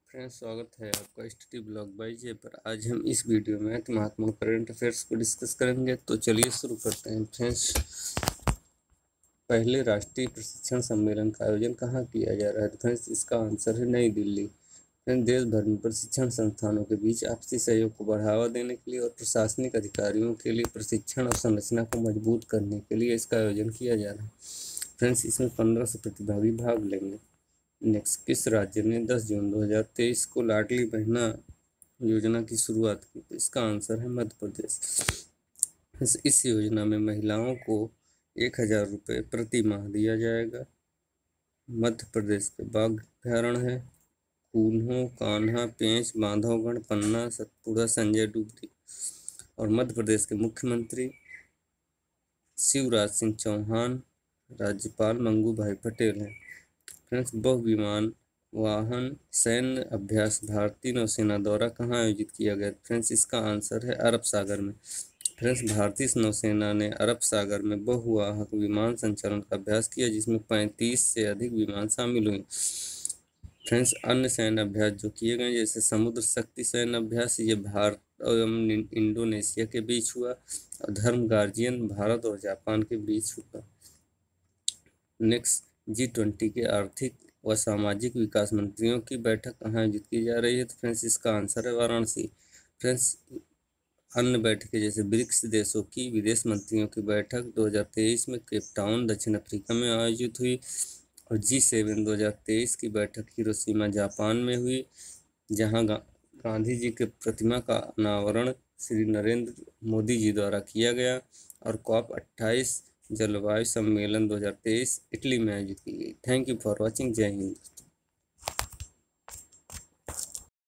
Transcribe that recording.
Friends, स्वागत है आपका स्टडी ब्लॉग बाय जे पर। आज हम इस वीडियो में महत्वपूर्ण करंट अफेयर्स को डिस्कस करेंगे। तो चलिए शुरू करते हैं। फ्रेंड्स, पहले राष्ट्रीय प्रशिक्षण सम्मेलन का आयोजन कहाँ किया जा रहा है? फ्रेंड्स, इसका आंसर है नई दिल्ली। फ्रेंड्स, देश भर में प्रशिक्षण संस्थानों के बीच आपसी सहयोग को बढ़ावा देने के लिए और प्रशासनिक अधिकारियों के लिए प्रशिक्षण और संरचना को मजबूत करने के लिए इसका आयोजन किया जा रहा है। फ्रेंड्स, इसमें 1500 प्रतिभागी भाग लेंगे। नेक्स्ट, किस राज्य ने 10 जून 2023 को लाडली बहना योजना की शुरुआत की? तो इसका आंसर है मध्य प्रदेश। इस योजना में महिलाओं को 1000 रुपये प्रति माह दिया जाएगा। मध्य प्रदेश के बाघ अभ्यारण्य है कून्हो, कान्हा, पेंच, बांधवगढ़, पन्ना, सतपुड़ा, संजय डुगरी। और मध्य प्रदेश के मुख्यमंत्री शिवराज सिंह चौहान, राज्यपाल मंगू भाई पटेल हैं। फ्रेंड्स, बहुविमान वाहन सैन्य अभ्यास भारतीय नौसेना द्वारा कहाँ आयोजित किया गया? फ्रेंड्स, इसका आंसर है अरब सागर में। फ्रेंड्स, भारतीय नौसेना ने अरब सागर में बहुवाहक विमान संचालन का अभ्यास किया, जिसमें 35 से अधिक विमान शामिल हुए। फ्रेंड्स, अन्य सैन्य अभ्यास जो किए गए जैसे समुद्र शक्ति सैन्य अभ्यास, ये भारत एवं इंडोनेशिया के बीच हुआ, और धर्म गार्जियन भारत और जापान के बीच हुआ। नेक्स्ट, G20 के आर्थिक व सामाजिक विकास मंत्रियों की बैठक कहाँ आयोजित की जा रही है? तो फ्रेंड्स, इसका आंसर है वाराणसी। फ्रेंड्स, अन्य बैठकें जैसे ब्रिक्स देशों की विदेश मंत्रियों की बैठक 2023 में केपटाउन दक्षिण अफ्रीका में आयोजित हुई, और G7 2023 की बैठक हिरोशिमा जापान में हुई, जहां गांधी जी के प्रतिमा का अनावरण श्री नरेंद्र मोदी जी द्वारा किया गया। और COP28 जलवायु सम्मेलन 2023 इटली में आयोजित की गई। Thank you for watching. जय हिंद।